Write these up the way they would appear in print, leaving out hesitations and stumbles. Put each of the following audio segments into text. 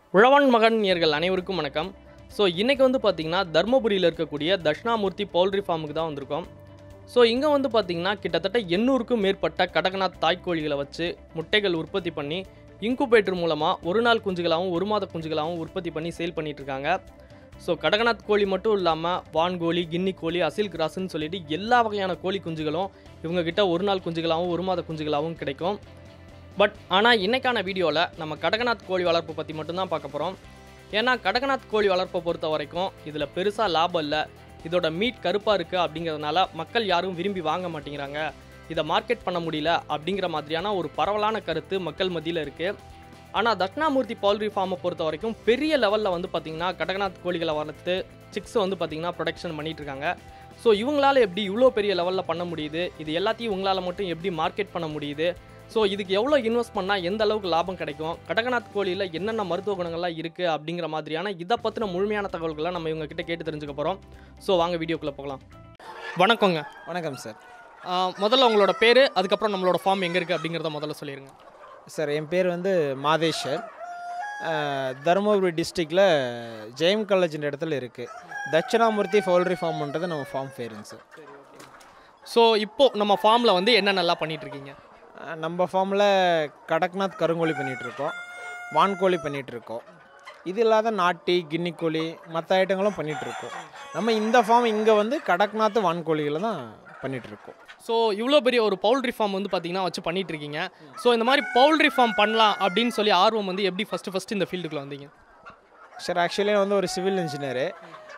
உழவன் மகன் நேயர்கள் அனைவருக்கும் வணக்கம். ஸோ இன்றைக்கி வந்து பார்த்திங்கன்னா தர்மபுரியில் இருக்கக்கூடிய தட்சிணாமூர்த்தி பவுல்ட்ரி ஃபார்முக்கு தான் வந்திருக்கோம். ஸோ இங்கே வந்து பார்த்திங்கன்னா கிட்டத்தட்ட 800க்கும் மேற்பட்ட கடகநாத் தாய்க்கோழிகளை வச்சு முட்டைகள் உற்பத்தி பண்ணி இன்குபேட்டர் மூலமாக ஒரு நாள் குஞ்சுகளாகவும் ஒரு மாத குஞ்சுகளாகவும் உற்பத்தி பண்ணி சேல் பண்ணிகிட்ருக்காங்க. ஸோ கடகநாத் கோழி மட்டும் இல்லாமல் வான்கோழி, கின்னி கோழி, அசில் கிராஸ்ன்னு சொல்லிட்டு எல்லா வகையான கோழி குஞ்சுகளும் இவங்ககிட்ட ஒரு நாள் குஞ்சுகளாகவும் ஒரு மாத குஞ்சுகளாகவும் கிடைக்கும். ஆனால் இன்றைக்கான வீடியோவில் நம்ம கடகநாத் கோழி வளர்ப்பு பற்றி மட்டும்தான் பார்க்க போகிறோம். ஏன்னா கடகநாத் கோழி வளர்ப்பை பொறுத்த வரைக்கும் இதில் பெருசாக லாபம் இல்லை. இதோட மீட் கருப்பாக இருக்குது அப்படிங்கிறதுனால மக்கள் யாரும் விரும்பி வாங்க மாட்டேங்கிறாங்க. இதை மார்க்கெட் பண்ண முடியல அப்படிங்கிற மாதிரியான ஒரு பரவலான கருத்து மக்கள் மத்தியில் இருக்குது. ஆனால் தட்சிணாமூர்த்தி பவுல்ட்ரி ஃபார்மை பொறுத்த வரைக்கும் பெரிய லெவலில் வந்து பார்த்திங்கன்னா கடகநாத் கோழிகளை வளர்த்து சிக்ஸ் வந்து பார்த்திங்கன்னா ப்ரொடக்ஷன் பண்ணிகிட்ருக்காங்க. ஸோ இவங்களால் எப்படி இவ்வளோ பெரிய லெவலில் பண்ண முடியுது, இது எல்லாத்தையும் இவங்களால் மட்டும் எப்படி மார்க்கெட் பண்ண முடியுது, ஸோ இதுக்கு எவ்வளோ இன்வெஸ்ட் பண்ணால் எந்த அளவுக்கு லாபம் கிடைக்கும், கடகநாத் கோழியில் என்னென்ன மருத்துவ குணங்கள்லாம் இருக்குது அப்படிங்கிற மாதிரியான இதை பற்றின முழுமையான தகவல்களை நம்ம இவங்ககிட்ட கேட்டு தெரிஞ்சுக்க போகிறோம். ஸோ வாங்க வீடியோக்குள்ளே போகலாம். வணக்கங்க. வணக்கம் சார். முதல்ல உங்களோட பேர், அதுக்கப்புறம் நம்மளோட ஃபார்ம் எங்கே இருக்குது அப்படிங்கிறத முதல்ல சொல்லிடுங்க. சார் என் பேர் வந்து மாதேஷர். தருமபுரி டிஸ்ட்ரிக்டில் ஜெயம் காலேஜின்ற இடத்துல இருக்குது. தட்சிணாமூர்த்தி பவுல்ட்ரி ஃபார்ம்ன்றது நம்ம ஃபார்ம் பேருங்க சார். ஸோ இப்போது நம்ம ஃபார்மில் வந்து என்னென்னலாம் பண்ணிகிட்ருக்கீங்க? நம்ம ஃபார்மில் கடக்நாத் கருங்கோழி பண்ணிகிட்ருக்கோம், வான்கோழி பண்ணிகிட்ருக்கோம். இது இல்லாத நாட்டி, கின்னி கோழி, மற்ற ஐட்டங்களும் பண்ணிகிட்ருக்கோம். நம்ம இந்த ஃபார்ம் இங்கே வந்து கடக்நாத் வான்கோழிகளை தான் பண்ணிகிட்ருக்கோம். ஸோ இவ்வளோ பெரிய ஒரு பவுல்ட்ரி ஃபார்ம் வந்து பார்த்திங்கன்னா வச்சு பண்ணிகிட்ருக்கீங்க. ஸோ இந்த மாதிரி பவுல்ட்ரி ஃபார்ம் பண்ணலாம் அப்படின்னு சொல்லி ஆர்வம் வந்து எப்படி ஃபஸ்ட்டு இந்த ஃபீல்டுக்குள்ளே வந்தீங்க? சார் ஆக்சுவலி வந்து ஒரு சிவில் இன்ஜினியரு.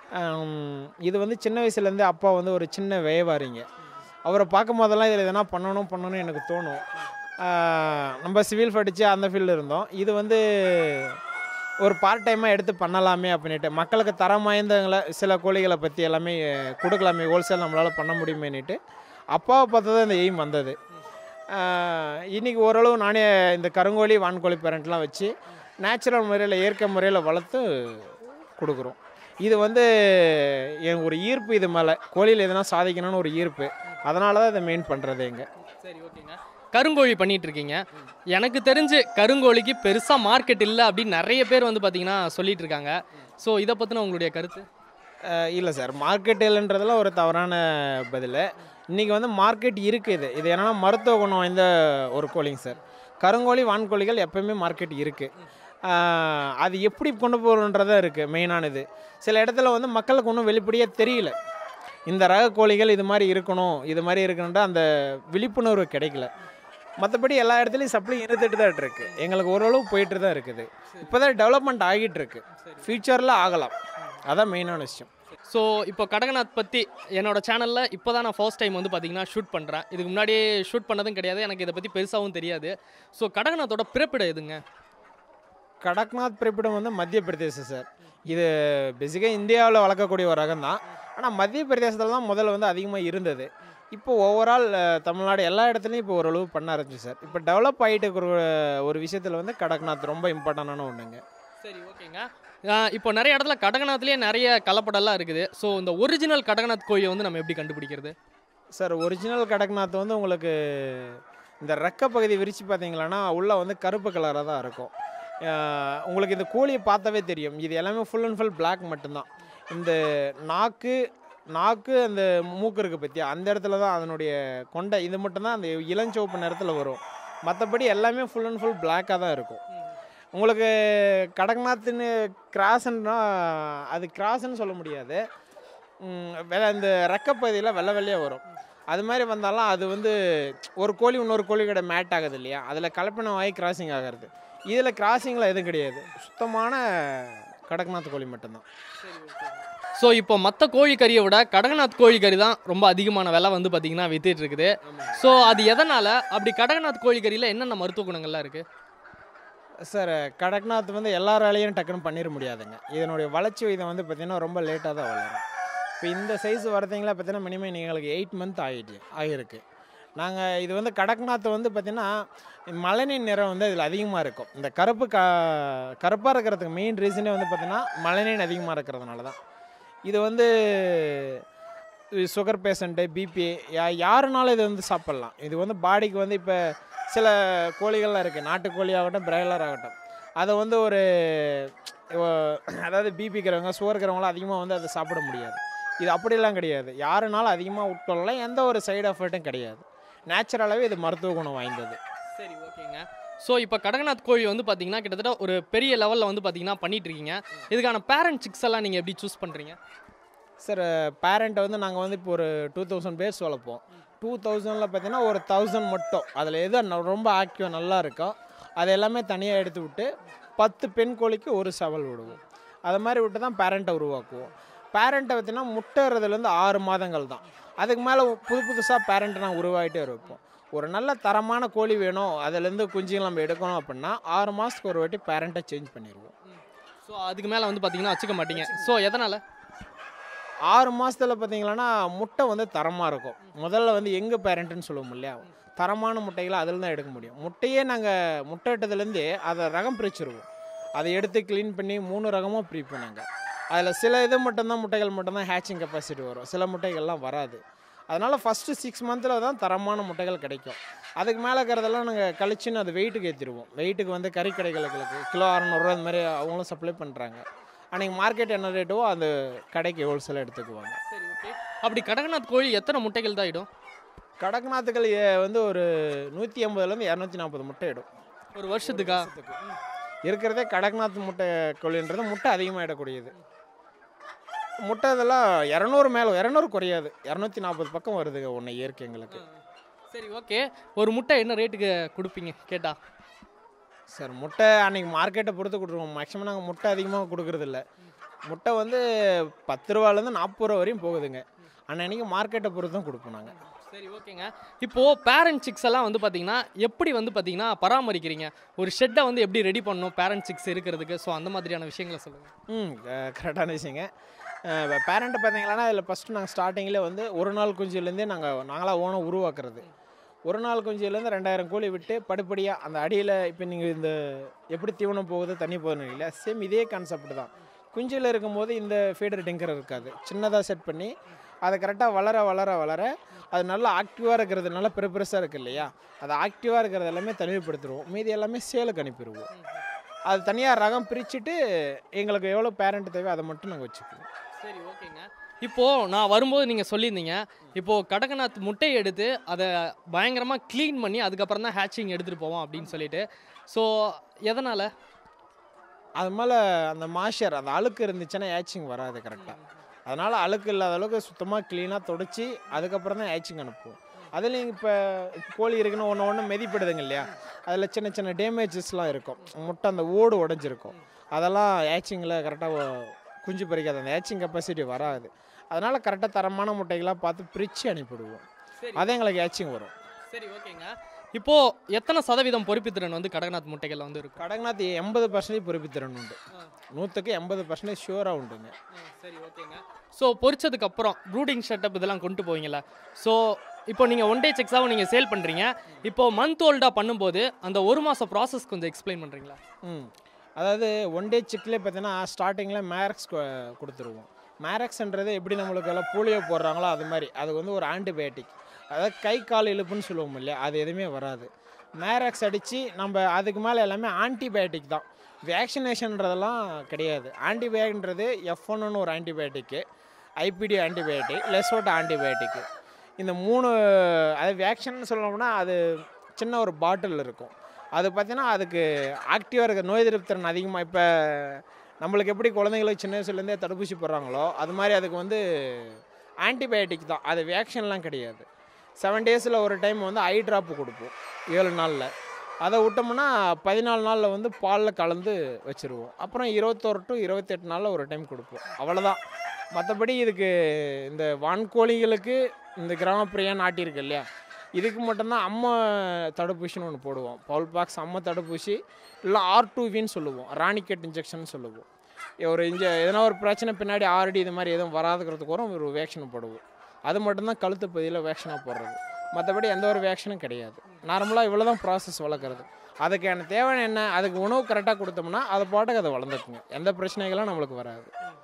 இது வந்து சின்ன வயசுலேருந்து அப்பா வந்து ஒரு சின்ன வியாபாரிங்க. அவரை பார்க்கும் போதெல்லாம் இதில் எதனா பண்ணணும்னு எனக்கு தோணும். நம்ம சிவில் படித்து அந்த ஃபீல்டு இருந்தோம். இது வந்து ஒரு பார்ட் டைமாக எடுத்து பண்ணலாமே அப்படின்ட்டு, மக்களுக்கு தரம் வாய்ந்தவங்களை சில கோழிகளை பற்றி எல்லாமே கொடுக்கலாமே, ஹோல்சேல் நம்மளால் பண்ண முடியுமேன்னுட்டு அப்பாவை பார்த்து தான் இந்த எய்ம் வந்தது. இன்றைக்கி ஓரளவு நானே இந்த கருங்கோழி, வான்கோழி பேரண்ட்லாம் வச்சு நேச்சுரல் முறையில் இயற்கை முறையில் வளர்த்து கொடுக்குறோம். இது வந்து எனக்கு ஒரு ஈர்ப்பு, இது மேலே கோழியில் எதனா சாதிக்கணும்னு ஒரு ஈர்ப்பு. அதனால தான் இதை மெயின் பண்ணுறது எங்க. சரி, ஓகேங்க. கருங்கோழி பண்ணிகிட்ருக்கீங்க. எனக்கு தெரிஞ்சு கருங்கோழிக்கு பெருசாக மார்க்கெட் இல்லை அப்படின்னு நிறைய பேர் வந்து பார்த்திங்கன்னா சொல்லிகிட்டு இருக்காங்க. ஸோ இதை பற்றின உங்களுடைய கருத்து? இல்லை சார், மார்க்கெட் இல்லைன்றதெல்லாம் ஒரு தவறான பதில். இன்றைக்கி வந்து மார்க்கெட் இருக்குது. இது என்னென்னா மருத்துவ குணம் வாய்ந்த ஒரு கோழிங்க சார். கருங்கோழி, வான்கோழிகள் எப்போயுமே மார்க்கெட் இருக்குது. அது எப்படி கொண்டு போகணுன்றதான் இருக்குது மெயினானது. சில இடத்துல வந்து மக்களுக்கு ஒன்றும் வெளிப்படையாக தெரியல. இந்த ரக கோழிகள் இது மாதிரி இருக்கணும், இது மாதிரி இருக்கணுன்ற அந்த விழிப்புணர்வு கிடைக்கல. மற்றபடி எல்லா இடத்துலையும் சப்ளை இருந்துட்டு தான் இருக்குது. எங்களுக்கு ஓரளவு போயிட்டு தான் இருக்குது. இப்போ தான் டெவலப்மெண்ட் ஆகிட்டு இருக்கு. ஃப்யூச்சரில் ஆகலாம். அதான் மெயினான விஷயம். ஸோ இப்போ கடகநாத் பற்றி என்னோடய சேனலில் இப்போ தான் நான் ஃபர்ஸ்ட் டைம் வந்து பார்த்திங்கன்னா ஷூட் பண்ணுறேன். இதுக்கு முன்னாடியே ஷூட் பண்ணதும் கிடையாது, எனக்கு இதை பற்றி பெருசாகவும் தெரியாது. ஸோ கடகநாத்தோட பிறப்பிடம் எதுங்க? கடக்நாத் பிறப்பிடம் வந்து மத்திய பிரதேசம் சார். இது பேசிக்காக இந்தியாவில் வளர்க்கக்கூடிய ஒரு ரகம் தான். ஆனால் மத்திய பிரதேசத்தில் தான் முதல்ல வந்து அதிகமாக இருந்தது. இப்போ ஓவரால் தமிழ்நாடு எல்லா இடத்துலையும் இப்போ ஓரளவு பண்ண ஆரம்பிச்சு சார். இப்போ டெவலப் ஆகிட்டு இருக்கிற ஒரு விஷயத்தில் வந்து கடக்நாத் ரொம்ப இம்பார்ட்டண்டான ஒன்றுங்க. சரி, ஓகேங்க. இப்போ நிறைய இடத்துல கடகநாத்லேயே நிறைய கலப்படம்லாம் இருக்குது. ஸோ இந்த ஒரிஜினல் கடகநாத் கோழியை வந்து நம்ம எப்படி கண்டுபிடிக்கிறது? சார் ஒரிஜினல் கடக்நாத் வந்து உங்களுக்கு இந்த ரெக்க பகுதி விரித்து பார்த்தீங்களான்னா உள்ளே வந்து கருப்பு கலராக தான் இருக்கும். உங்களுக்கு இந்த கோழியை பார்த்தாவே தெரியும். இது எல்லாமே ஃபுல் அண்ட் ஃபுல் பிளாக் மட்டும்தான். இந்த நாக்கு அந்த மூக்கு இருக்குது பற்றியா, அந்த இடத்துல தான் அதனுடைய கொண்டை இது மட்டும்தான் அந்த இளஞ்சிவப்பு நேரத்தில் வரும். மற்றபடி எல்லாமே ஃபுல் அண்ட் ஃபுல் பிளாக்காக தான் இருக்கும். உங்களுக்கு கடக்நாத்னு கிராஸ்ன்னா அது கிராஸ்ன்னு சொல்ல முடியாது. இந்த ரெக்கப்பகுதியில் வெள்ளை வெள்ளையாக வரும். அது மாதிரி வந்தாலும் அது வந்து ஒரு கோழி இன்னொரு கோழி கூட மேட் ஆகுது இல்லையா, அதில் கலப்பினம் ஆகி கிராசிங் ஆகிறது. இதில் கிராசிங்கில் எதுவும் கிடையாது. சுத்தமான கடக்நாத் கோழி மட்டும்தான். ஸோ இப்போ மற்ற கோழிக்கறியை விட கடகநாத் கோழிக்கறி தான் ரொம்ப அதிகமான விலை வந்து பார்த்திங்கன்னா வித்துட்டு இருக்குது. ஸோ அது எதனால் அப்படி? கடகநாத் கோழிக்கறியில் என்னென்ன மருத்துவ குணங்கள்லாம் இருக்குது? சார் கடக்நாத் வந்து எல்லாராலையும் டக்குன்னு பண்ணிட முடியாதுங்க. இதனுடைய வளர்ச்சி விதம் வந்து பார்த்திங்கன்னா ரொம்ப லேட்டாக தான் வளரும். இப்போ இந்த சைஸ் வரதிங்களா பார்த்தீங்கன்னா மினிமம் எங்களுக்கு 8 மந்த் ஆகியிருக்கு. நாங்கள் இது வந்து கடக்நாத் வந்து பார்த்திங்கன்னா மலனின் நிறம் வந்து இதில் அதிகமாக இருக்கும். இந்த கருப்பாக இருக்கிறதுக்கு மெயின் ரீசனே வந்து பார்த்திங்கன்னா மலனின் அதிகமாக இருக்கிறதுனால தான். இது வந்து சுகர் பேஷண்ட்டு, பிபி யாருனாலும் இது வந்து சாப்பிட்லாம். இது வந்து பாடிக்கு வந்து இப்போ சில கோழிகள்லாம் இருக்குது, நாட்டுக்கோழி ஆகட்டும், பிராய்லர் ஆகட்டும், அதை வந்து ஒரு அதாவது பிபி இருக்கிறவங்க சுகர் இருக்கிறவங்களாம் அதிகமாக வந்து அதை சாப்பிட முடியாது. இது அப்படியெல்லாம் கிடையாது. யாருனாலும் அதிகமாக உட்கொள்ளலாம், எந்த ஒரு சைடு எஃபெக்ட்டும் கிடையாது. நேச்சுரலாகவே இது மருத்துவ குணம் வாய்ந்தது. சரி, ஓகேங்க. ஸோ இப்போ கடகநாத் கோழி வந்து பார்த்தீங்கன்னா கிட்டத்தட்ட ஒரு பெரிய லெவலில் வந்து பார்த்தீங்கன்னா பண்ணிட்டு இருக்கீங்க. இதுக்கான பேரண்ட் சிக்ஸ் எல்லாம் நீங்கள் எப்படி சூஸ் பண்ணுறீங்க? சார் பேரண்ட்டை வந்து நாங்கள் வந்து இப்போ ஒரு 2000 பேர்ஸ் வளர்ப்போம். 2000ல் பார்த்தீங்கன்னா ஒரு 1000 மட்டும் அதில் எது ரொம்ப ஆக்டிவாக நல்லா இருக்கோ அது எல்லாமே தனியாக எடுத்து விட்டு 10 பெண் கோழிக்கு ஒரு செவல் விடுவோம். அது மாதிரி விட்டு தான் பேரண்ட்டை உருவாக்குவோம். பேரண்ட்டை பார்த்தீங்கன்னா முட்டைறதுலேருந்து 6 மாதங்கள் தான். அதுக்கு மேலே புதுசாக பேரண்ட்டை நாங்கள் உருவாகிட்டே இருப்போம். ஒரு நல்ல தரமான கோழி வேணும், அதுலேருந்து குஞ்சுகள் நம்ம எடுக்கணும் அப்படின்னா 6 மாதத்துக்கு ஒரு வாட்டி பேரண்ட்டை சேஞ்ச் பண்ணிடுவோம். ஸோ அதுக்கு மேலே வந்து பார்த்தீங்கன்னா வச்சுக்க மாட்டீங்க. ஸோ எதனால்? 6 மாதத்தில் பார்த்தீங்கன்னா முட்டை வந்து தரமாக இருக்கும். முதல்ல வந்து எங்கள் பேரண்ட்டுன்னு சொல்லுவோம் இல்லையா, தரமான முட்டைகளை அதில் தான் எடுக்க முடியும். முட்டையே நாங்கள் முட்டை இட்டதுலேருந்து அதை ரகம் பிரிச்சுருவோம். அதை எடுத்து க்ளீன் பண்ணி 3 ரகமாக பிரிப்போம் நாங்கள். அதில் சில இது மட்டும்தான் முட்டைகள் மட்டும்தான் ஹேச்சிங் கெப்பாசிட்டி வரும், சில முட்டைகள்லாம் வராது. அதனால் ஃபஸ்ட்டு 6 மந்தில் தான் தரமான முட்டைகள் கிடைக்கும். அதுக்கு மேலே இருக்கிறதெல்லாம் நாங்கள் கழிச்சுன்னு அது வெயிட்டுக்கு ஏற்றிடுவோம். வெயிட்டுக்கு வந்து கறி கடைகளுக்கு கிலோ 600 அது மாதிரி அவங்களும் சப்ளை பண்ணுறாங்க. அன்றைக்கி மார்க்கெட் என்ன ரேட்டோ அந்த கடைக்கு ஹோல்சேலாக எடுத்துக்குவாங்க. சரி, ஓகே. அப்படி கடகநாத் கோழி எத்தனை முட்டைகள் தான் இடும்? கடகநாத்துக்கள் வந்து ஒரு 150லேருந்து 240 முட்டை இடும் ஒரு வருஷத்துக்கா? இருக்கிறதே கடகநாத் முட்டை கோழின்றது முட்டை அதிகமாக இடக்கூடியது. முட்டை இதெல்லாம் 200 மேலே 200 குறையாது, 240 பக்கம் வருதுங்க ஒன்று இயற்கை எங்களுக்கு. சரி, ஓகே. ஒரு முட்டை என்ன ரேட்டுக்கு கொடுப்பீங்க கேட்டா? சார் முட்டை அன்றைக்கி மார்க்கெட்டை பொறுத்து கொடுத்துருவோம். மேக்ஸிமம் நாங்கள் முட்டை அதிகமாக கொடுக்குறதில்ல. முட்டை வந்து 10 ரூபாலேருந்து 40 ரூபா வரையும் போகுதுங்க. அன்னைக்கு மார்க்கெட்டை பொறுத்து தான் கொடுப்போம் நாங்கள். சரி, ஓகேங்க. இப்போது பேரண்ட் சிக்ஸ் எல்லாம் வந்து பார்த்தீங்கன்னா எப்படி வந்து பார்த்தீங்கன்னா பராமரிக்கிறீங்க? ஒரு ஷெட்டை வந்து எப்படி ரெடி பண்ணணும் பேரண்ட் சிக்ஸ் இருக்கிறதுக்கு? ஸோ அந்த மாதிரியான விஷயங்களை சொல்லுங்கள். கரெக்டான விஷயங்க. பேரண்ட்டை பார்த்தீங்கன்னா அதில் ஃபஸ்ட்டு நாங்கள் ஸ்டார்டிங்கில் வந்து ஒரு நாள் குஞ்சுலேருந்தே நாங்களாக ஓனாக உருவாக்குறது. ஒரு நாள் குஞ்சுலேருந்து 2000 கோழி விட்டு படிப்படியாக அந்த அடியில் இப்போ நீங்கள் இந்த எப்படி தீவனம் போகுது தண்ணி போகுதுன்னு இல்லை, சேம் இதே கான்செப்ட் தான். குஞ்சில் இருக்கும்போது இந்த ஃபீடர் டிங்கர் இருக்காது, சின்னதாக செட் பண்ணி அதை கரெக்டாக வளர வளர வளர அது நல்லா ஆக்டிவாக இருக்கிறது, நல்லா பெருசாக இருக்குது இல்லையா, அது ஆக்டிவாக இருக்கிறது எல்லாமே தனிமைப்படுத்திடுவோம். மீதி எல்லாமே சேலுக்கு அனுப்பிடுவோம். அது தனியாக ரகம் பிரிச்சுட்டு எங்களுக்கு எவ்வளோ பேரண்ட் தேவை அதை மட்டும் நாங்கள் வச்சுக்குவோம். சரி, ஓகேங்க. இப்போது நான் வரும்போது நீங்கள் சொல்லியிருந்தீங்க, இப்போது கடகநாத் முட்டையை எடுத்து அதை பயங்கரமாக க்ளீன் பண்ணி அதுக்கப்புறம் தான் ஹேச்சிங் எடுத்துகிட்டு போவோம் அப்படின்னு சொல்லிட்டு. ஸோ எதனால்? அது மேலே அந்த மாய்ச்சர் அந்த அழுக்கு இருந்துச்சுன்னா ஹேச்சிங் வராது கரெக்டாக. அதனால் அழுக்கு இல்லாத அளவுக்கு சுத்தமாக க்ளீனாக தொடச்சி அதுக்கப்புறம் தான் ஹேச்சிங் அனுப்புவோம். அதுலேயும் இப்போ கோழி இருக்குன்னு ஒன்று மெதிப்படுதுங்க இல்லையா, அதில் சின்ன சின்ன டேமேஜஸ்லாம் இருக்கும். முட்டை அந்த ஓடு உடஞ்சிருக்கும், அதெல்லாம் ஹேச்சிங்கில் கரெக்டாக குஞ்சு பறிக்காது, அந்த ஹேச்சிங் கெப்பாசிட்டி வராது. அதனால் கரெக்டாக தரமான முட்டைகளாக பார்த்து பிரித்து அனுப்பிடுவோம். அதே எங்களுக்கு ஹேச்சிங் வரும். சரி, ஓகேங்க. இப்போது எத்தனை சதவீதம் பொறுப்புத்திறன் வந்து கடகநாத் முட்டைகள் வந்து இருக்கும்? கடகநாத் 80% பொறுப்புத்திறன் உண்டு, 100க்கு 80% ஷூராக உண்டுங்க. சரி, ஓகேங்க. ஸோ பொரிச்சதுக்கப்புறம் ப்ரூடிங் செட்டப் இதெல்லாம் கொண்டு போவீங்களா? ஸோ இப்போ நீங்கள் ஒன் டே செக்ஸாகவும் நீங்கள் சேல் பண்ணுறீங்க. இப்போது மந்த் ஓல்டாக பண்ணும்போது அந்த 1 மாதம் ப்ராசஸ் கொஞ்சம் எக்ஸ்பிளைன் பண்ணுறீங்களா? அதாவது ஒன் டே செக்லேயே பார்த்தீங்கன்னா ஸ்டார்டிங்கில் மேரக்ஸ் கொடுத்துருவோம். மேரக்ஸ்ன்றது எப்படி நம்மளுக்கு எல்லாம் போலியோ போடுறாங்களோ அது மாதிரி அது வந்து ஒரு ஆன்டிபயோட்டிக். அதாவது கை கால் இழுப்புன்னு சொல்லுவோம் இல்லையா, அது எதுவுமே வராது. மேரக்ஸ் அடித்து நம்ம அதுக்கு மேலே எல்லாமே ஆன்டிபயோட்டிக் தான், வேக்சினேஷன்றதெல்லாம் கிடையாது. ஆன்டிபயோட்டிக்ன்றது F1ன்னு ஒரு ஆன்டிபயோட்டிக்கு, ஐபிடி ஆன்டிபயோட்டிக், லெசோட்டா ஆன்டிபயோட்டிக்கு. இந்த 3 அது வேக்சின்னு சொல்லணும்னா அது சின்ன ஒரு பாட்டில் இருக்கும். அது பார்த்தீங்கன்னா அதுக்கு ஆக்டிவாக இருக்க நோய் எதிர்ப்பு திறன் அதிகமாக. இப்போ நம்மளுக்கு எப்படி குழந்தைங்களுக்கு சின்ன வயசுலேருந்தே தடுப்பூசி போடுறாங்களோ அது மாதிரி அதுக்கு வந்து ஆன்டிபயோட்டிக் தான், அது வேக்சின்லாம் கிடையாது. 7 டேஸில் ஒரு டைம் வந்து ஐ ட்ராப்பு கொடுப்போம் 7 நாளில். அதை விட்டோம்னா 14 நாளில் வந்து பாலில் கலந்து வச்சுருவோம். அப்புறம் 21 to 28 நாளில் ஒரு டைம் கொடுப்போம், அவ்வளோதான். மற்றபடி இதுக்கு இந்த வான்கோழிகளுக்கு இந்த கிராமப்பிரியா நாட்டி இருக்கு இல்லையா, இதுக்கு மட்டும்தான் அம்மா தடுப்பூசின்னு ஒன்று போடுவோம். பவுல் பாக்ஸ் அம்மா தடுப்பூசி, இல்லை R2Vன்னு சொல்லுவோம், ராணிக்கெட் இன்ஜெக்ஷன் சொல்லுவோம். ஒரு எதனா ஒரு பிரச்சனை பின்னாடி ஆர்டி இது மாதிரி எதுவும் வராதுக்கிறதுக்கு ஒரு வேக்சின் போடுவோம். அது மட்டும்தான் கழுத்து பகுதியில் வேக்சினாக போடுறது, மற்றபடி எந்த ஒரு வேக்சினும் கிடையாது. நார்மலாக இவ்வளோ தான் ப்ராசஸ் வளர்க்குறது. அதுக்கான தேவை என்ன, அதுக்கு உணவு கரெக்டாக கொடுத்தோம்னா அது பாட்டுக்கு அதை வளர்ந்துக்குங்க, எந்த பிரச்சனைகளும் நம்மளுக்கு வராது.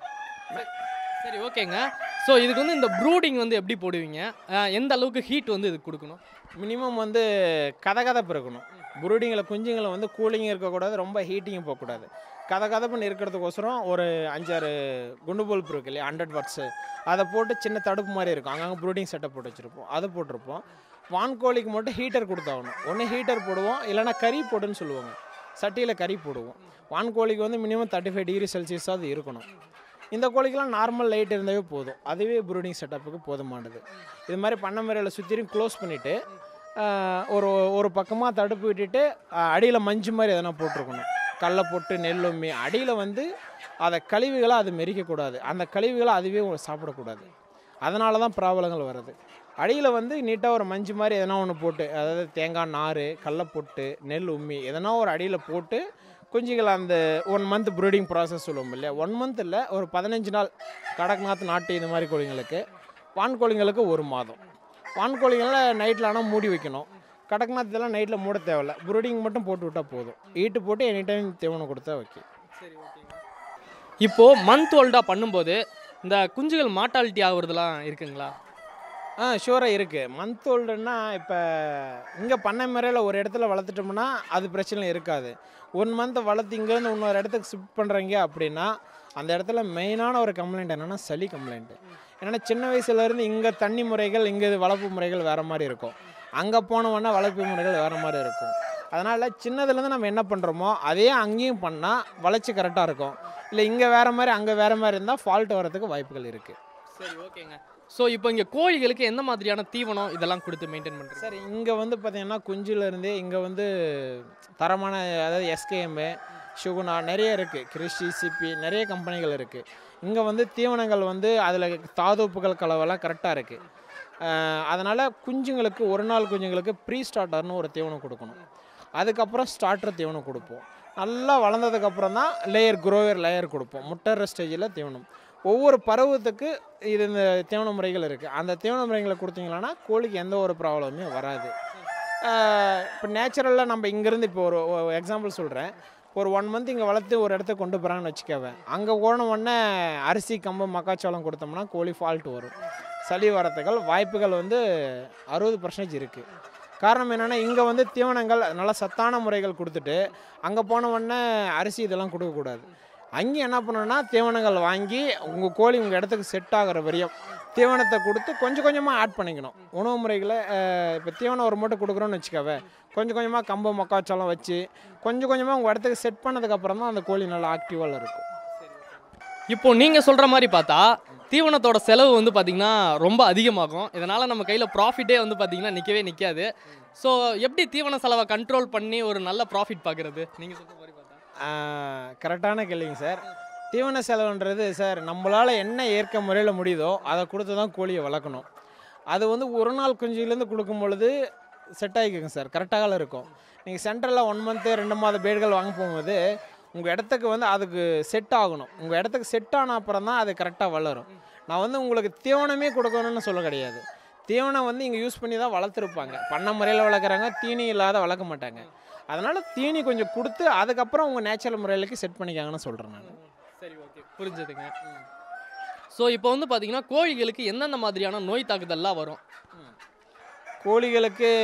சரி, ஓகேங்க. ஸோ இதுக்கு வந்து இந்த ப்ரூடிங் வந்து எப்படி போடுவீங்க? எந்த அளவுக்கு ஹீட் வந்து இதுக்கு கொடுக்கணும்? மினிமம் வந்து கதகதப்பு இருக்கணும். ப்ரூடிங்கில் குஞ்சுங்களை வந்து கூலிங் இருக்கக்கூடாது, ரொம்ப ஹீட்டிங்கும் போகக்கூடாது. கதப்புன்னு இருக்கிறதுக்கோசரம் ஒரு 5-6 குண்டு பல்ப் இருக்குது இல்லையா, 100 வாட்ஸு, அதை போட்டு சின்ன தடுப்பு மாதிரி இருக்கும், அங்கங்கே ப்ரூடிங் செட்டப் போட்டு வச்சுருப்போம், அதை போட்டிருப்போம். வான்கோழிக்கு மட்டும் ஹீட்டர் கொடுத்தாகணும். ஒன்று ஹீட்டர் போடுவோம், இல்லைனா கறி போடுன்னு சொல்லுவாங்க, சட்டியில் கறி போடுவோம். வான்கோழிக்கு வந்து மினிமம் 35 டிகிரி செல்சியஸாக இருக்கணும். இந்த கோழிக்கெலாம் நார்மல் லைட் இருந்தாவே போதும், அதுவே ப்ரூடிங் செட்டப்புக்கு போதுமானது. இது மாதிரி பண்ணை முறையில் சுற்றியும் க்ளோஸ் பண்ணிவிட்டு ஒரு பக்கமாக தடுப்பு விட்டுட்டு அடியில் மஞ்சு மாதிரி எதனா போட்டிருக்கணும். கடலை போட்டு நெல்லும்மி அடியில் வந்து அதை கழிவுகளை அது மெரிக்கக்கூடாது, அந்த கழிவுகளை அதுவே சாப்பிடக்கூடாது. அதனால தான் ப்ராப்ளங்கள் வருது. அடியில் வந்து நீட்டாக ஒரு மஞ்சு மாதிரி எதனா ஒன்று போட்டு, அதாவது தேங்காய் நார், கடலை போட்டு நெல் உம்மி எதனா ஒரு அடியில் போட்டு குஞ்சுகளை அந்த 1 மந்த் ப்ரூடிங் ப்ராசஸ் சொல்லுவோம் இல்லையா, 1 மந்த் இல்லை, ஒரு 15 நாள் கடக்நாத், நாட்டு இந்த மாதிரி கோழிங்களுக்கு. வான்கோழிங்களுக்கு 1 மாதம். வான்கோழிகளை நைட்டில் ஆனால் மூடி வைக்கணும். கடக்நாத் இதெல்லாம் நைட்டில் மூட தேவையில்ல, ப்ரூடிங் மட்டும் போட்டு விட்டால் போதும். ஈட்டு போட்டு எனி டைம் தீவனம் கொடுத்தா ஓகே. சரி, ஓகேங்க. இப்போது மந்த் ஓல்டாக பண்ணும்போது இந்த குஞ்சுகள் மார்ட்டாலிட்டி ஆகுறதுலாம் இருக்குங்களா? ஷூராக இருக்குது. மந்த் ஓல்டுன்னா இப்போ இங்கே பண்ணை முறையில் ஒரு இடத்துல வளர்த்துட்டோம்னா அது பிரச்சனை இருக்காது. 1 மந்த் வளர்த்து இங்கேருந்து இன்னொரு இடத்துக்கு ஷிஃப்ட் பண்ணுறீங்க அப்படின்னா அந்த இடத்துல மெயினான ஒரு கம்ப்ளைண்ட் என்னென்னா சளி கம்ப்ளைண்ட்டு. ஏன்னா சின்ன வயசுலேருந்து இங்கே தண்ணி முறைகள், இங்கே வளர்ப்பு முறைகள் வேறு மாதிரி இருக்கும், அங்கே போனோன்னா வளர்ப்பு முறைகள் வேறு மாதிரி இருக்கும். அதனால் சின்னதுலேருந்து நம்ம என்ன பண்ணுறோமோ அதே அங்கேயும் பண்ணால் வளர்ச்சி கரெக்டாக இருக்கும். இல்லை இங்கே வேறு மாதிரி அங்கே வேறு மாதிரி இருந்தால் ஃபால்ட் வரதுக்கு வாய்ப்புகள் இருக்குது. சரி, ஓகேங்க. ஸோ இப்போ இங்கே கோழிகளுக்கு எந்த மாதிரியான தீவனம் இதெல்லாம் கொடுத்து மெயின்டைன் பண்ணுறது? சரி, இங்கே வந்து பார்த்திங்கன்னா குஞ்சுலேருந்தே இங்கே வந்து தரமான, அதாவது எஸ்கேஎம்மு, சுகுணா நிறைய இருக்குது, கிறிஸ்டி, சிப்பி நிறைய கம்பெனிகள் இருக்குது. இங்கே வந்து தீவனங்கள் வந்து அதில் தாதுப்புகள் கலவெல்லாம் கரெக்டாக இருக்குது. அதனால் குஞ்சுங்களுக்கு ஒரு நாள் குஞ்சுங்களுக்கு ப்ரீ ஸ்டார்டர்னு ஒரு தீவனம் கொடுக்கணும். அதுக்கப்புறம் ஸ்டார்டர் தீவனம் கொடுப்போம். நல்லா வளர்ந்ததுக்கப்புறம் தான் லேயர் லேயர் கொடுப்போம். முட்டை ஸ்டேஜில் தீவனம் ஒவ்வொரு பருவத்துக்கு இது இந்த தீவன முறைகள் இருக்குது. அந்த தீவன முறைகளை கொடுத்தீங்கன்னா கோழிக்கு எந்த ஒரு ப்ராப்ளமே வராது. இப்போ நேச்சுரலாக நம்ம இங்கேருந்து இப்போ ஒரு எக்ஸாம்பிள் சொல்கிறேன். ஒரு 1 மந்த் இங்கே வளர்த்து ஒரு இடத்துக்கு கொண்டு போகிறாங்கன்னு வச்சுக்கவேன். அங்கே போன உடனே அரிசி, கம்பு, மக்காச்சோளம் கொடுத்தோம்னா கோழி ஃபால்ட் வரும். சளி வரத்துகள் வாய்ப்புகள் வந்து 60% இருக்குது. காரணம் என்னென்னா இங்கே வந்து தீவனங்கள் நல்லா சத்தான முறைகள் கொடுத்துட்டு அங்கே போன உடனே அரிசி இதெல்லாம் கொடுக்கக்கூடாது. அங்கேயும் என்ன பண்ணணும்னா தீவனங்கள் வாங்கி உங்கள் கோழி உங்கள் இடத்துக்கு செட் ஆகிற வரையும் தீவனத்தை கொடுத்து கொஞ்சம் கொஞ்சமாக ஆட் பண்ணிக்கணும். உணவு முறைகளை இப்போ தீவனம் ஒரு மூட்டை கொடுக்குறோன்னு வச்சுக்கவே, கொஞ்சம் கொஞ்சமாக கம்பு, மக்காச்சோளம் வச்சு கொஞ்சம் கொஞ்சமாக உங்கள் இடத்துக்கு செட் பண்ணதுக்கப்புறம் தான் அந்த கோழி நல்லா ஆக்டிவாக இருக்கும். இப்போது நீங்கள் சொல்கிற மாதிரி பார்த்தா தீவனத்தோட செலவு வந்து பார்த்திங்கன்னா ரொம்ப அதிகமாகும். இதனால் நம்ம கையில் ப்ராஃபிட்டே வந்து பார்த்திங்கன்னா நிற்காது. ஸோ எப்படி தீவன செலவை கண்ட்ரோல் பண்ணி ஒரு நல்ல ப்ராஃபிட் பார்க்குறது? நீங்கள் சொல்கிற மாதிரி பார்த்தா கரெக்டான கேள்விங்க சார். தீவன செலவுன்றது சார் நம்மளால் என்ன இயற்கை முறையில் முடியுதோ அதை கொடுத்து தான் கோழியை வளர்க்கணும். அது வந்து ஒரு நாள் குஞ்சுலேருந்து கொடுக்கும் பொழுது செட் ஆகிக்குங்க சார், கரெக்டாக இருக்கும். நீங்கள் சென்டரில் 1 மந்த்து 2 மாத பேடுகள் வாங்க போகும்போது உங்கள் இடத்துக்கு வந்து அதுக்கு செட் ஆகணும். உங்கள் இடத்துக்கு செட் ஆன அப்புறம் தான் அது கரெக்டாக வளரும். நான் வந்து உங்களுக்கு தீவனமே கொடுக்கணும்னு சொல்ல கிடையாது. தீவனம் வந்து இங்கே யூஸ் பண்ணி தான் வளர்த்துருப்பாங்க. பண்ணை முறையில் வளர்க்குறாங்க, தீனி இல்லாத வளர்க்க மாட்டாங்க. அதனால் தீனி கொஞ்சம் கொடுத்து அதுக்கப்புறம் உங்கள் நேச்சுரல் முறையிலுக்கு செட் பண்ணிக்காங்கன்னு சொல்கிறேன் நான். சரி, ஓகே, புரிஞ்சுதுங்க. ஸோ இப்போ வந்து பார்த்திங்கன்னா கோழிகளுக்கு எந்தெந்த மாதிரியான நோய் தாக்குதல்லாம் வரும்? கோழிகளுக்கு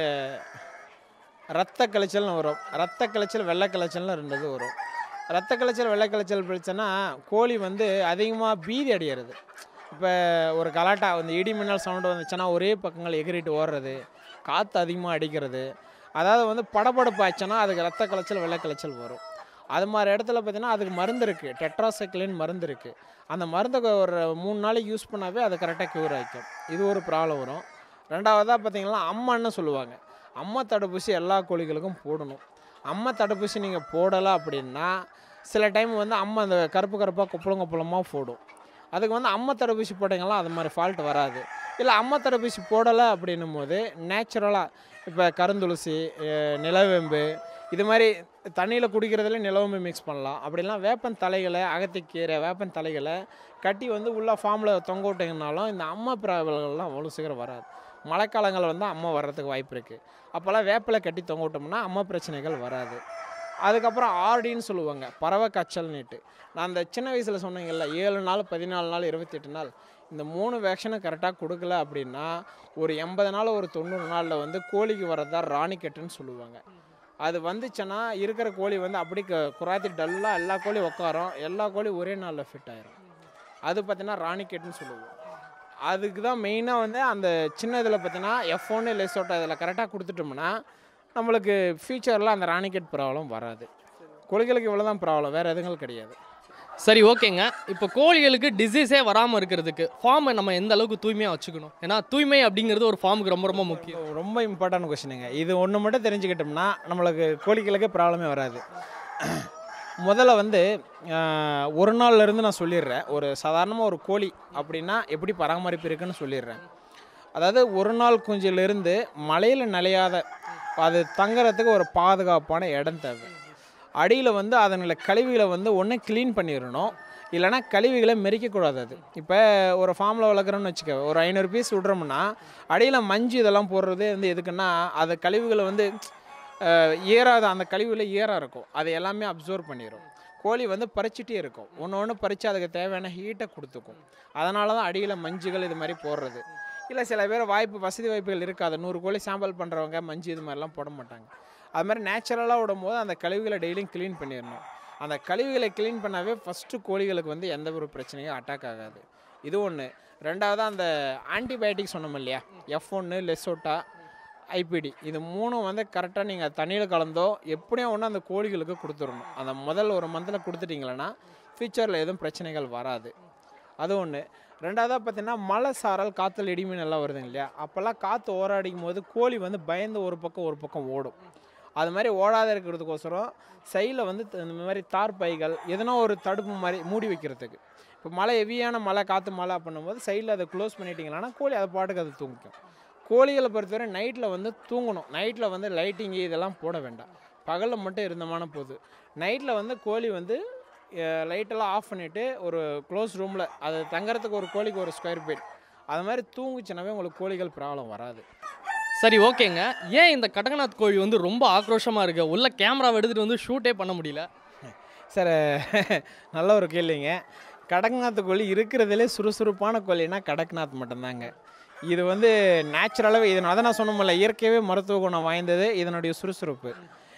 ரத்த கலைச்சல்னு வரும். ரத்த கலைச்சல், வெள்ளை கலைச்சல்னு 2 இது வரும். ரத்த கலைச்சல், வெள்ளை கலைச்சல் பிரச்சனை கோழி வந்து அதிகமாக பீதி அடையிறது. இப்போ ஒரு கலாட்டா வந்து இடி மின்னல் சவுண்டு வந்துச்சுன்னா ஒரே பக்கங்கள் எகிரிட்டு ஓடுறது, காற்று அதிகமாக அடிக்கிறது, அதாவது வந்து படபடப்பு ஆச்சுன்னா அதுக்கு ரத்த கலைச்சல், வெள்ளை கலைச்சல் வரும். அது மாதிரி இடத்துல பார்த்திங்கன்னா அதுக்கு மருந்து இருக்குது, டெட்ராசைக்ளின் மருந்து இருக்குது. அந்த மருந்தை ஒரு 3 நாளைக்கு யூஸ் பண்ணாவே அது கரெக்டாக க்யூர் ஆகிக்கும். இது ஒரு ப்ராப்ளம் வரும். ரெண்டாவதாக பார்த்திங்கன்னா அம்மான்னு சொல்லுவாங்க. அம்மா தடுப்பூசி எல்லா கோழிகளுக்கும் போடணும். அம்மா தடுப்பூசி நீங்கள் போடலை அப்படின்னா சில டைம் வந்து அம்மா அந்த கருப்பாக கொப்பளமாக போடும். அதுக்கு வந்து அம்மா தடுப்பூசி போட்டிங்கன்னா அது மாதிரி ஃபால்ட் வராது. இல்லை அம்மா தடுப்பூசி போடலை அப்படின்னும் போது நேச்சுரலாக இப்போ கருந்துளசி, நிலவேம்பு இது மாதிரி தண்ணியில் குடிக்கிறதுல நிலவேம்பு மிக்ஸ் பண்ணலாம். அப்படிலாம் வேப்பன் தலைகளை, அகத்திக்கீரை, வேப்பன் தலைகளை கட்டி வந்து உள்ள ஃபார்மில் தொங்க விட்டிங்கனாலும் இந்த அம்மா ப்ராப்ளங்கள்லாம் அவ்வளோ சீக்கிரம் வராது. மழைக்காலங்கள் வந்து அம்மா வர்றதுக்கு வாய்ப்பு இருக்குது. அப்போல்லாம் வேப்பிலை கட்டி தொங்க விட்டோம்னா அம்மா பிரச்சனைகள் வராது. அதுக்கப்புறம் ஆர்டின்னு சொல்லுவாங்க, பறவை காய்ச்சல்னுட்டு. நான் அந்த சின்ன வயசில் சொன்னீங்கல்ல 7 நாள், 14 நாள், 28 நாள், இந்த 3 வேக்சினை கரெக்டாக கொடுக்கல அப்படின்னா ஒரு 80 நாள், ஒரு 90 நாளில் வந்து கோழிக்கு வரதா ராணிக்கட்டுன்னு சொல்லுவாங்க. அது வந்துச்சுன்னா இருக்கிற கோழி வந்து அப்படி குராத்தி டல்லாக எல்லா கோழியும் உட்காரும், எல்லா கோழியும் ஒரே நாளில் ஃபிட் ஆயிரும். அது பார்த்தீங்கன்னா ராணிக்கெட்டுன்னு சொல்லுவோம். அதுக்கு தான் மெயினாக வந்து அந்த சின்ன இதில் பார்த்தீங்கன்னா F1 லெசோட்டா இதில் கரெக்டாக கொடுத்துட்டோம்னா நம்மளுக்கு ஃபியூச்சரில் அந்த ராணிக்கெட் ப்ராப்ளம் வராது. கோழிகளுக்கு இவ்வளோ தான் ப்ராப்ளம், வேறு எதுவும் கிடையாது. சரி, ஓகேங்க. இப்போ கோழிகளுக்கு டிசீஸே வராமல் இருக்கிறதுக்கு ஃபார்மை நம்ம எந்த அளவுக்கு தூய்மையாக வச்சுக்கணும்? ஏன்னா தூய்மை அப்படிங்கிறது ஒரு ஃபார்முக்கு ரொம்ப ரொம்ப முக்கியம். ரொம்ப இம்பார்ட்டன்ட் கொஸ்டினுங்க. இது ஒன்று மட்டும் தெரிஞ்சுக்கிட்டோம்னா நம்மளுக்கு கோழிகளுக்கு ப்ராப்ளமே வராது. முதல்ல வந்து ஒரு நாள்லேருந்து நான் சொல்லிடுறேன். ஒரு சாதாரணமாக ஒரு கோழி அப்படின்னா எப்படி பராமரிப்பு இருக்குன்னு சொல்லிடுறேன். அதாவது ஒரு நாள் குஞ்சிலிருந்து மழையில் நனையாத அது தங்குறதுக்கு ஒரு பாதுகாப்பான இடம் தேவை. அடியில் வந்து அதனுடைய கழிவுகளை வந்து ஒன்று க்ளீன் பண்ணிடணும், இல்லைனா கழிவுகளை மெரிக்கக்கூடாது. அது இப்போ ஒரு ஃபார்மில் வளர்க்குறோன்னு வச்சுக்க, ஒரு 500 பீஸ் விட்றோம்னா அடியில் மஞ்சு இதெல்லாம் போடுறது வந்து எதுக்குன்னா அது கழிவுகளை வந்து ஏறாத, அந்த கழிவுகளை ஏறாக இருக்கும், அது எல்லாமே அப்சர்வ் பண்ணிடும். கோழி வந்து பறிச்சிட்டே இருக்கும், ஒன்று ஒன்று பறித்து அதுக்கு தேவையான ஹீட்டை கொடுத்துக்கும். அதனால தான் அடியில் மஞ்சுகள் இது மாதிரி போடுறது. இல்லை சில பேர் வசதி வாய்ப்புகள் இருக்காது, 100 கோழி சாம்பிள் பண்ணுறவங்க மஞ்சு இது மாதிரிலாம் போட மாட்டாங்க. அது மாதிரி நேச்சுரலாக விடும்போது அந்த கழிவுகளை டெய்லியும் க்ளீன் பண்ணிடணும். அந்த கழிவுகளை க்ளீன் பண்ணாவே ஃபஸ்ட்டு கோழிகளுக்கு வந்து எந்த ஒரு பிரச்சனையும் அட்டாக் ஆகாது. இது ஒன்று. ரெண்டாவது அந்த ஆன்டிபயோட்டிக் சொன்னோம் இல்லையா, F1 லெசோட்டா ஐபிடி, இது 3 வந்து கரெக்டாக நீங்கள் தண்ணியில் கலந்தோ எப்படியும் ஒன்று அந்த கோழிகளுக்கு கொடுத்துடணும். அந்த முதல் ஒரு மந்தில் கொடுத்துட்டிங்களன்னா ஃப்யூச்சரில் எதுவும் பிரச்சனைகள் வராது. அது ஒன்று. ரெண்டாவதாக பார்த்தீங்கன்னா மழை சாரல் காற்றுல இடிமீன் எல்லாம் வருதுங்க இல்லையா, அப்போல்லாம் காற்று ஓராடிக்கும் போது கோழி வந்து பயந்து ஒரு பக்கம் ஓடும். அது மாதிரி ஓடாத இருக்கிறதுக்கோசரம் சைடில் வந்து இந்த மாதிரி தார் பைகள் எதனா ஒரு தடுப்பு மாதிரி மூடி வைக்கிறதுக்கு. இப்போ மழை ஹெவியான மழை காற்று மழை பண்ணும்போது சைடில் அதை க்ளோஸ் பண்ணிட்டீங்கன்னா கோழி அதை பாட்டுக்கு அது தூங்கிக்கும். கோழிகளை பொறுத்தவரை நைட்டில் வந்து தூங்கணும். நைட்டில் வந்து லைட்டிங்கு இதெல்லாம் போட வேண்டாம், பகலில் மட்டும் இருந்தமான போது. நைட்டில் வந்து கோழி வந்து லைட்டெல்லாம் ஆஃப் பண்ணிவிட்டு ஒரு க்ளோஸ் ரூமில் அது தங்குறதுக்கு ஒரு கோழிக்கு ஒரு ஸ்கொயர் ஃபீட் அது மாதிரி தூங்குச்சுனாவே உங்களுக்கு கோழிகள் ப்ராப்ளம் வராது. சரி, ஓகேங்க. ஏன் இந்த கடகநாத் கோழி வந்து ரொம்ப ஆக்ரோஷமாக இருக்குது? உள்ள கேமராவை எடுத்துகிட்டு வந்து ஷூட்டே பண்ண முடியல சார்? நல்ல ஒரு கேள்விங்க. கடக்நாத் கோழி இருக்கிறதுலே சுறுசுறுப்பான கோழின்னா கடக்நாத் மட்டும்தாங்க. இது வந்து நேச்சுரலாகவே இது அதை நான் சொன்னோம்ல, இயற்கையாகவே மருத்துவ குணம் வாய்ந்தது இதனுடைய சுறுசுறுப்பு.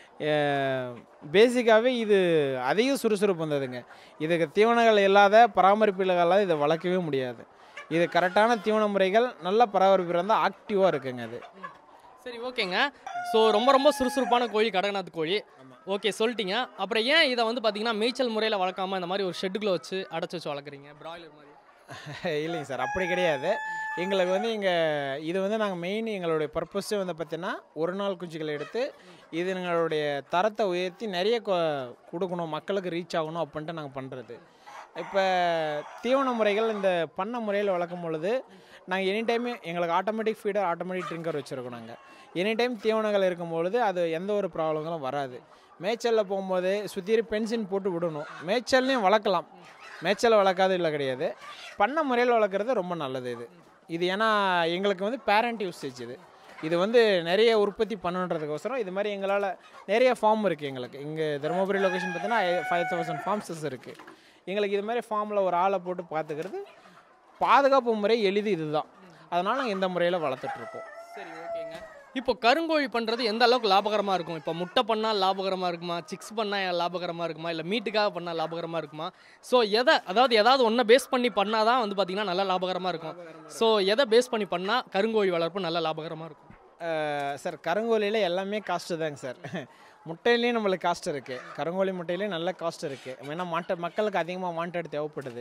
பேசிக்காகவே இது அதிக சுறுசுறுப்பு வந்ததுங்க. இதுக்கு தீவனங்கள் இல்லாத பராமரிப்புகளால் இதை வளர்க்கவே முடியாது. இது கரெக்டான தீவன முறைகள் நல்ல பராமரிப்பு இருந்தால் ஆக்டிவாக இருக்குங்க அது. சரி, ஓகேங்க. ஸோ ரொம்ப ரொம்ப சுறுசுறுப்பான கோழி கடகநாத் கோழி. ஓகே, சொல்லிட்டீங்க. அப்புறம் ஏன் இதை வந்து பார்த்தீங்கன்னா மேய்ச்சல் முறையில் வளர்க்காமல் இந்த மாதிரி ஒரு ஷெட்டுக்குள்ளே வச்சு அடைச்சி வச்சு வளர்க்குறீங்க பிராய்லர் மாதிரி? இல்லைங்க சார், அப்படி கிடையாது. எங்களுக்கு வந்து இது வந்து நாங்கள் மெயின் எங்களுடைய பர்பஸே வந்து பார்த்தீங்கன்னா ஒரு நாள் குஞ்சுகளை எடுத்து இது எங்களுடைய தரத்தை உயர்த்தி நிறைய கொடுக்கணும், மக்களுக்கு ரீச் ஆகணும் அப்படின்ட்டு நாங்கள் பண்ணுறது. இப்போ தீவன முறைகள் இந்த பண்ண முறையில் வளர்க்கும் பொழுது நாங்கள் எனி டைம் எங்களுக்கு ஆட்டோமேட்டிக் ஃபீடர் ஆட்டோமேட்டிக் ட்ரிங்கர் வச்சுருக்கோம். நாங்கள் எனி டைம் தீவனங்கள் இருக்கும்பொழுது அது எந்த ஒரு ப்ராப்ளங்களும் வராது. மேய்ச்சலில் போகும்போது சுற்றி பென்சின் போட்டு விடணும். மேய்ச்சல்லையும் வளர்க்கலாம், மேய்ச்சல் வளர்க்காது இல்லை கிடையாது. பண்ண முறையில் வளர்க்குறது ரொம்ப நல்லது. இது ஏன்னா எங்களுக்கு வந்து பேரண்ட் யூசேஜ் இது வந்து நிறைய உற்பத்தி பண்ணுன்றதுக்கோசரம் இது மாதிரி எங்களால் நிறைய ஃபார்ம் இருக்குது. எங்களுக்கு இங்கே தருமபுரி லொக்கேஷன் பார்த்தீங்கன்னா 5000 ஃபார்ம்ஸஸ் இருக்குது. எங்களுக்கு இது மாதிரி ஃபார்மில் ஒரு ஆளை போட்டு பார்த்துக்கிறது பாதுகாப்பு முறை எளிது இதுதான். அதனால் நாங்கள் இந்த முறையில் வளர்த்துட்ருக்கோம். சரி, ஓகேங்க. இப்போ கருங்கோழி பண்ணுறது எந்த அளவுக்கு லாபகரமாக இருக்கும்? இப்போ முட்டை பண்ணால் லாபகரமாக இருக்குமா, சிக்ஸ் பண்ணால் லாபகரமாக இருக்குமா, இல்லை மீட்டுக்காக பண்ணால் லாபகரமாக இருக்குமா? ஸோ ஏதாவது ஒன்றை பேஸ் பண்ணி பண்ணால் தான் வந்து பார்த்திங்கன்னா நல்லா லாபகரமாக இருக்கும். ஸோ எதை பேஸ் பண்ணி பண்ணால் கருங்கோழி வளர்ப்பு நல்லா லாபகரமாக இருக்கும்? சார், கருங்கோழியில் எல்லாமே காஸ்ட்டு தாங்க சார். முட்டையிலையும் நம்மளுக்கு காஸ்ட் இருக்குது, கருங்கோழி முட்டையிலையும் நல்ல காஸ்ட் இருக்குது. ஏன்னா மக்களுக்கு அதிகமாக வாண்டட் தேவைப்படுது.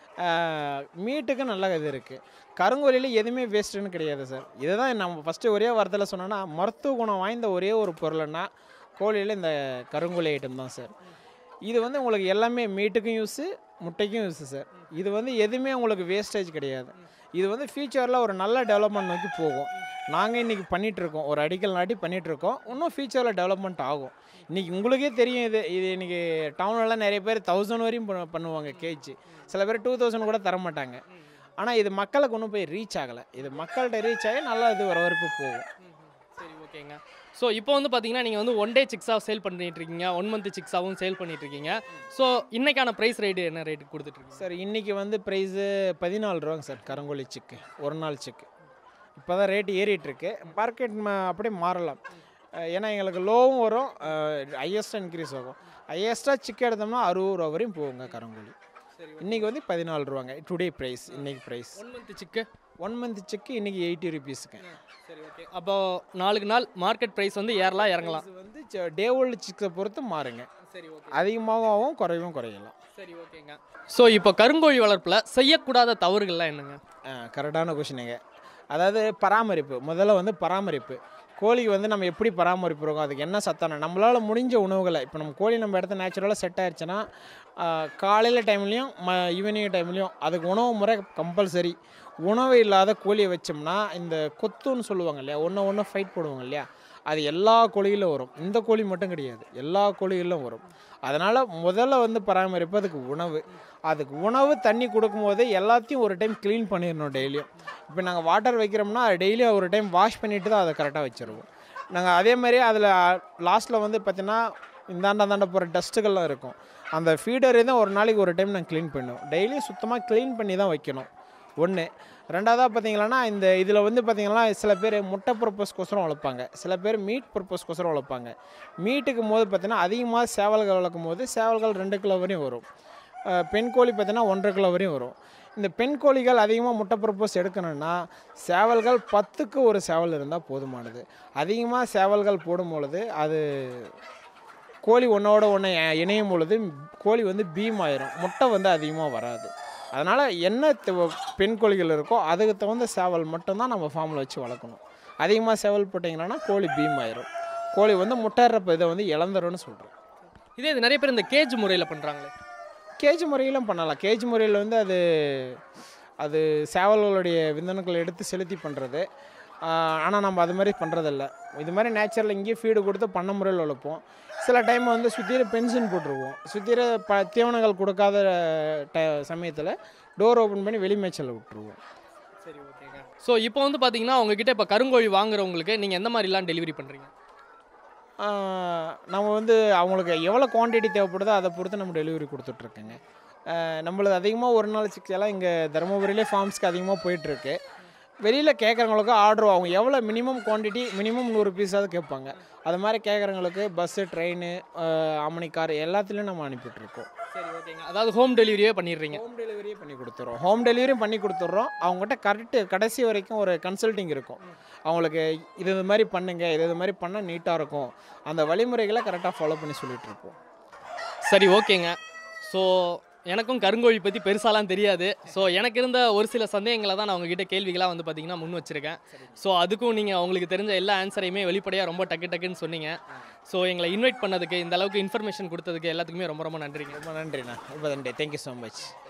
மீட்டுக்கு நல்ல இது இருக்குது. கருங்கோழியில் எதுவுமே வேஸ்ட்டுன்னு கிடையாது சார். இதை தான் நம்ம ஃபஸ்ட்டு ஒரே வாரத்தில் சொன்னோன்னா மருத்துவ குணம் வாய்ந்த ஒரே ஒரு பொருள்னா கோழியில் இந்த கருங்கோழி ஐட்டம் தான் சார். இது வந்து உங்களுக்கு எல்லாமே மீட்டுக்கும் யூஸு, முட்டைக்கும் யூஸு சார். இது வந்து எதுவுமே உங்களுக்கு வேஸ்டேஜ் கிடையாது. இது வந்து ஃபியூச்சரில் ஒரு நல்ல டெவலப்மெண்ட் நோக்கி போகும். நாங்கள் இன்றைக்கி பண்ணிகிட்ருக்கோம், ஒரு அடிக்கல் நாட்டி பண்ணிகிட்ருக்கோம். இன்னும் ஃபியூச்சரில் டெவலப்மெண்ட் ஆகும். இன்றைக்கி உங்களுக்கே தெரியும், இது இன்றைக்கி டவுன்லலாம் நிறைய பேர் 1000 வரையும் பண்ணுவாங்க கேஜி. சில பேர் 2000 கூட தர மாட்டாங்க. ஆனால் இது மக்களுக்கு ஒன்றும் போய் ரீச் ஆகலை. இது மக்கள்கிட்ட ரீச் ஆகி நல்லா இது வரவேற்பு போகும். சரி, ஓகேங்க. ஸோ இப்போ வந்து பார்த்தீங்கன்னா நீங்கள் வந்து 1 டே சிக்ஸாக சேல் பண்ணிகிட்ருக்கீங்க, 1 மந்த் சிக்ஸாகவும் சேல் பண்ணிகிட்ருக்கீங்க. ஸோ இன்றைக்கான ப்ரைஸ் ரேட்டு என்ன ரேட்டு கொடுத்துட்ருக்கீங்க சார்? இன்றைக்கி வந்து ப்ரைஸு 14 ரூபாங்க சார் கருங்கோழி சிக்கு, ஒரு நாள் சிக்கு. இப்போ தான் ரேட்டு ஏறிட்டுருக்கு. மார்க்கெட் அப்படியே மாறலாம். ஏன்னா எங்களுக்கு லோவும் வரும், ஹையஸ்ட்டாக இன்க்ரீஸ் ஆகும். ஹையஸ்ட்டாக சிக்கு எடுத்தோம்னா 60 ரூபா வரையும் போகுங்க கருங்கோழி. இன்றைக்கி வந்து 14 ரூபாங்க டுடே ப்ரைஸ். இன்றைக்கி ப்ரைஸ் 1 மந்த் சிக்கு 1 மந்த் சிக்கு இன்றைக்கி 80 ருபீஸுங்க. சரி ஓகே. அப்போ நாளுக்கு நாள் மார்க்கெட் ப்ரைஸ் வந்து ஏறலாம் இறங்கலாம். இது வந்து டே ஓல்டு சிக்ஸை பொறுத்து மாறுங்க. சரி ஓகே. அதிகமாகவும் குறைவும் குறையலாம். சரி ஓகேங்க. ஸோ இப்போ கருங்கோழி வளர்ப்பில் செய்யக்கூடாத தவறுகள்லாம் என்னங்க? கரெக்டான கொஷினுங்க. அதாவது பராமரிப்பு. முதல்ல வந்து பராமரிப்பு. கோழிக்கு வந்து நம்ம எப்படி பராமரிப்புறோம், அதுக்கு என்ன சத்தான நம்மளால் முடிஞ்ச உணவுகளை, இப்போ நம்ம கோழி நம்ம இடத்த நேச்சுரலாக செட் ஆயிடுச்சுன்னா காலையில் டைம்லேயும் ஈவினிங் டைம்லேயும் அதுக்கு உணவு முறை கம்பல்சரி. உணவு இல்லாத கோழியை வச்சோம்னா இந்த கொத்துன்னு சொல்லுவாங்க இல்லையா, ஒன்று ஃபைட் போடுவாங்க இல்லையா, அது எல்லா கோழியிலும் வரும். இந்த கோழி மட்டும் கிடையாது, எல்லா கோழிகளிலும் வரும். அதனால் முதல்ல வந்து பராமரிப்பு அதுக்கு உணவு. அதுக்கு உணவு தண்ணி கொடுக்கும்போது எல்லாத்தையும் ஒரு டைம் க்ளீன் பண்ணிடணும் டெய்லியும். இப்போ நாங்கள் வாட்டர் வைக்கிறோம்னா டெய்லியும் ஒரு டைம் வாஷ் பண்ணிவிட்டு தான் அதை கரெக்டாக வச்சுருவோம். நாங்கள் அதே மாதிரி அதில் லாஸ்ட்டில் வந்து பார்த்திங்கன்னா இந்தாண்ட போகிற டஸ்ட்டுகள்லாம் இருக்கும். அந்த ஃபீடரே தான் ஒரு நாளைக்கு ஒரு டைம் நாங்கள் க்ளீன் பண்ணுவோம். டெய்லியும் சுத்தமாக க்ளீன் பண்ணி தான் வைக்கணும். ஒன்று. ரெண்டாவதாக பார்த்தீங்கன்னா இந்த இதில் வந்து பார்த்திங்கன்னா சில பேர் முட்டை பர்பஸ்க்கோசரம் வளர்ப்பாங்க, சில பேர் மீட் பர்பஸ்க்கோசரம் வளர்ப்பாங்க. மீட்டுக்கும் போது பார்த்திங்கன்னா அதிகமாக சேவல்கள் வளர்க்கும் போது சேவல்கள் 2 கிலோ வரையும் வரும். பெண் கோழி பார்த்திங்கன்னா 1.5 கிலோ வரையும் வரும். இந்த பெண் கோழிகள் அதிகமாக முட்டை பர்பஸ் எடுக்கணும்னா சேவல்கள் 10க்கு ஒரு சேவல் இருந்தால் போதுமானது. அதிகமாக சேவல்கள் போடும்பொழுது அது கோழி ஒன்றோட ஒன்று இணையும் பொழுது கோழி வந்து பீம் ஆயிரும், முட்டை வந்து அதிகமாக வராது. அதனால் என்ன பெண் கோழிகள் இருக்கோ அதுக்கு தகுந்த சேவல் மட்டும்தான் நம்ம ஃபார்மில் வச்சு வளர்க்கணும். அதிகமாக சேவல் போட்டிங்கன்னா கோழி பீம் ஆயிரும், கோழி வந்து முட்டைறப்ப இதை வந்து இழந்துரும்னு சொல்கிறோம். இது நிறைய பேர் இந்த கேஜ் முறையில் பண்ணுறாங்களே. கேஜ் முறையிலும் பண்ணலாம். கேஜ் முறையில் வந்து அது சேவல்களுடைய விந்தணுக்களை எடுத்து செலுத்தி பண்ணுறது. ஆனால் நம்ம அது மாதிரி பண்ணுறதில்ல. இது மாதிரி நேச்சுரல் இங்கேயே ஃபீடு கொடுத்து பண்ண முறையில் வளர்ப்போம். சில டைம் வந்து சுற்றிர பென்ஷன் போட்டுருவோம். சுற்றிர தீவனங்கள் கொடுக்காத சமயத்தில் டோர் ஓப்பன் பண்ணி வெளி மேய்ச்சலில் விட்டுருவோம். சரி ஓகேங்க. ஸோ இப்போ வந்து பார்த்தீங்கன்னா உங்ககிட்ட இப்போ கருங்கோழி வாங்குறவங்களுக்கு நீங்கள் எந்த மாதிரிலாம் டெலிவரி பண்ணுறீங்க? நம்ம வந்து அவங்களுக்கு எவ்வளோ குவான்டிட்டி தேவைப்படுதோ அதை பொறுத்து நம்ம டெலிவரி கொடுத்துட்ருக்கோங்க. நம்மளது அதிகமாக ஒரு நாள் சிக்ஸ் எல்லாம் இங்கே தருமபுரியிலே ஃபார்ம்ஸ்க்கு அதிகமாக போயிட்டுருக்கு. வெளியில் கேட்குறவங்களுக்கு ஆர்டர் அவங்க எவ்வளோ மினிமம் குவான்டிட்டி மினிமம் 100 பீஸாவது கேட்பாங்க. அது மாதிரி கேட்குறவங்களுக்கு பஸ்ஸு, ட்ரெயின், ஆம்னி கார் எல்லாத்துலேயும் நம்ம அனுப்பிட்டுருக்கோம். சரி ஓகேங்க. அதாவது ஹோம் டெலிவரியே பண்ணிடுறீங்க? ஹோம் டெலிவரியே பண்ணி கொடுத்துட்றோம். ஹோம் டெலிவரியும் பண்ணி கொடுத்துட்றோம். அவங்ககிட்ட கடைசி வரைக்கும் ஒரு கன்சல்ட்டிங் இருக்கும். அவங்களுக்கு இது மாதிரி பண்ணுங்க, இது மாதிரி பண்ணால் நீட்டாக இருக்கும், அந்த வழிமுறைகளை கரெக்டாக ஃபாலோ பண்ணி சொல்லிகிட்ருப்போம். சரி ஓகேங்க. ஸோ எனக்கும் கருங்கோழி பற்றி பெருசாலாம் தெரியாது. ஸோ எனக்கு இருந்த ஒரு சில சந்தேகங்களை தான் நான் உங்ககிட்ட கேள்விகளாக வந்து பார்த்திங்கன்னா முன் வச்சுருக்கேன். ஸோ அதுக்கும் நீங்கள் உங்களுக்கு தெரிஞ்ச எல்லா ஆன்சரையுமே வெளிப்படையாக ரொம்ப டக்குன்னு சொன்னீங்க. ஸோ எங்களை இன்வைட் பண்ணதுக்கு, இந்த அளவுக்கு இன்ஃபர்மேஷன் கொடுத்ததுக்கு எல்லாத்துக்குமே ரொம்ப ரொம்ப நன்றிங்க. ரொம்ப நன்றிண்ணா, ரொம்ப நன்றி. Thank you so much.